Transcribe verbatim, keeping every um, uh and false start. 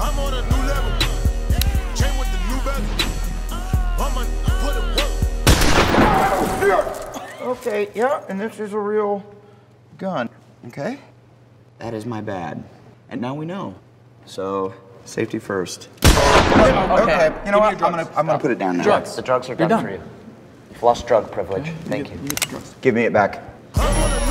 I'm on a new level. Chain with the new bezel. I'ma put it work. Okay, yeah, and this is a real gun. Okay? That is my bad. And now we know. So, safety first. Okay, okay. You know what? I'm gonna I'm gonna put it down now. Drugs. The drugs are done, done. for you. You've lost drug privilege. Thank you. Give me it back. I'm on a